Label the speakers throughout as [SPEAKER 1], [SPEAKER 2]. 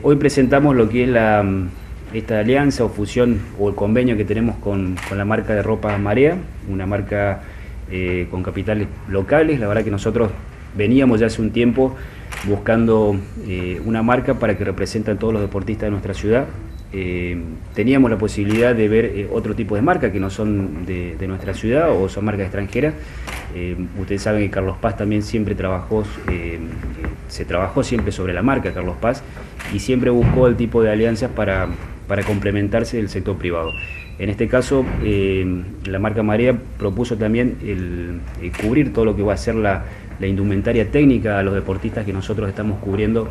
[SPEAKER 1] Hoy presentamos lo que es esta alianza o fusión o el convenio que tenemos con la marca de ropa Marea, una marca con capitales locales. La verdad que nosotros veníamos ya hace un tiempo buscando una marca para que represente a todos los deportistas de nuestra ciudad. Teníamos la posibilidad de ver otro tipo de marcas que no son de nuestra ciudad o son marcas extranjeras. Ustedes saben que Carlos Paz también siempre se trabajó siempre sobre la marca Carlos Paz y siempre buscó el tipo de alianzas para complementarse del sector privado. En este caso, la marca Marea propuso también cubrir todo lo que va a ser la indumentaria técnica a los deportistas que nosotros estamos cubriendo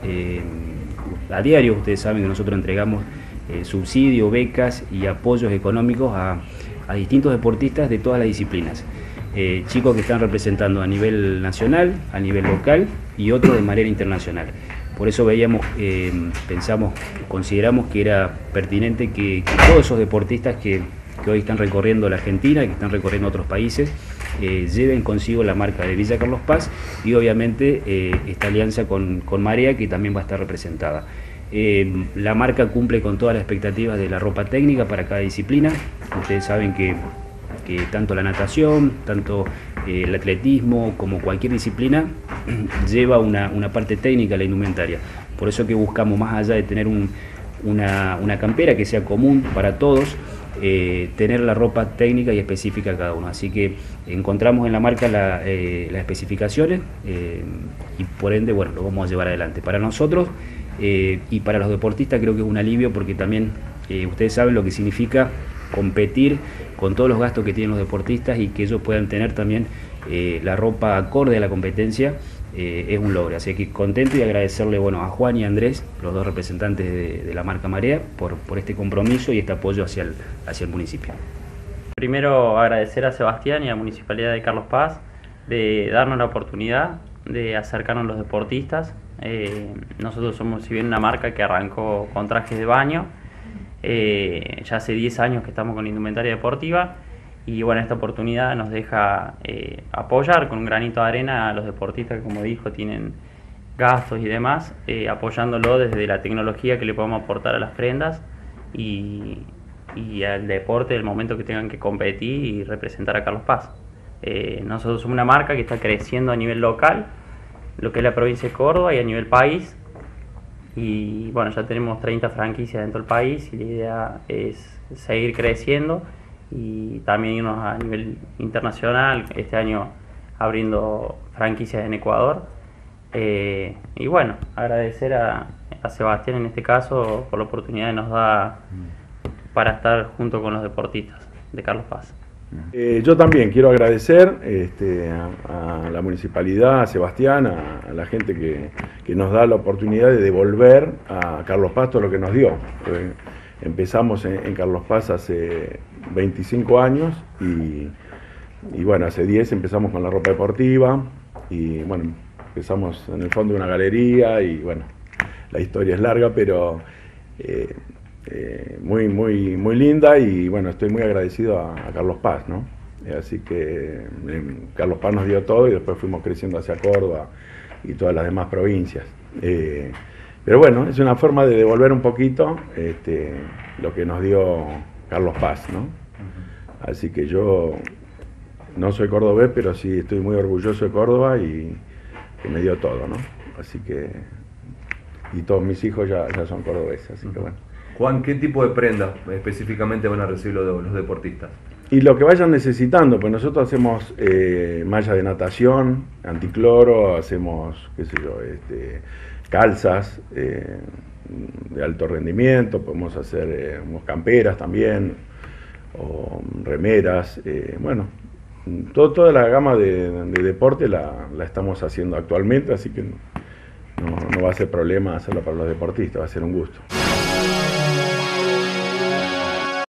[SPEAKER 1] a diario. Ustedes saben que nosotros entregamos subsidios, becas y apoyos económicos a distintos deportistas de todas las disciplinas. Chicos que están representando a nivel nacional, a nivel local y otros de manera internacional. Por eso consideramos que era pertinente que todos esos deportistas que hoy están recorriendo la Argentina, que están recorriendo otros países, lleven consigo la marca de Villa Carlos Paz y obviamente esta alianza con Marea, que también va a estar representada. La marca cumple con todas las expectativas de la ropa técnica para cada disciplina. Ustedes saben que tanto la natación, tanto el atletismo como cualquier disciplina lleva una parte técnica a la indumentaria. Por eso que buscamos, más allá de tener una campera que sea común para todos, tener la ropa técnica y específica cada uno. Así que encontramos en la marca las especificaciones y por ende, bueno, lo vamos a llevar adelante. Para nosotros y para los deportistas creo que es un alivio, porque también ustedes saben lo que significa competir con todos los gastos que tienen los deportistas y que ellos puedan tener también la ropa acorde a la competencia. Es un logro, así que contento y agradecerle a Juan y a Andrés, los dos representantes de la marca Marea, por este compromiso y este apoyo hacia el municipio.
[SPEAKER 2] Primero agradecer a Sebastián y a la Municipalidad de Carlos Paz de darnos la oportunidad de acercarnos a los deportistas. Nosotros somos, si bien, una marca que arrancó con trajes de baño, ya hace 10 años que estamos con indumentaria deportiva. Y bueno, esta oportunidad nos deja apoyar con un granito de arena a los deportistas que, como dijo, tienen gastos y demás, apoyándolo desde la tecnología que le podemos aportar a las prendas y al deporte del momento que tengan que competir y representar a Carlos Paz. Nosotros somos una marca que está creciendo a nivel local, lo que es la provincia de Córdoba, y a nivel país. Y bueno, ya tenemos 30 franquicias dentro del país y la idea es seguir creciendo y también irnos a nivel internacional, este año abriendo franquicias en Ecuador. Y bueno, agradecer a Sebastián en este caso por la oportunidad que nos da para estar junto con los deportistas de Carlos Paz.
[SPEAKER 3] Yo también quiero agradecer a la municipalidad, a Sebastián, a la gente que nos da la oportunidad de devolver a Carlos Paz todo lo que nos dio. Empezamos en Carlos Paz hace 25 años y bueno, hace 10 empezamos con la ropa deportiva y bueno, empezamos en el fondo de una galería y bueno, la historia es larga, pero muy linda, y bueno, estoy muy agradecido a Carlos Paz, ¿no? Así que Carlos Paz nos dio todo y después fuimos creciendo hacia Córdoba y todas las demás provincias. Pero bueno, es una forma de devolver un poquito lo que nos dio Carlos Paz, ¿no? Así que yo no soy cordobés, pero sí estoy muy orgulloso de Córdoba y que me dio todo, ¿no? Así que, y todos mis hijos ya son cordobeses, así que bueno.
[SPEAKER 4] Juan, ¿qué tipo de prendas específicamente van a recibir los deportistas?
[SPEAKER 3] Y lo que vayan necesitando, pues nosotros hacemos malla de natación, anticloro, hacemos, qué sé yo, calzas de alto rendimiento, podemos hacer camperas también, o remeras, bueno, toda la gama de deporte la estamos haciendo actualmente, así que no va a ser problema hacerlo para los deportistas, va a ser un gusto.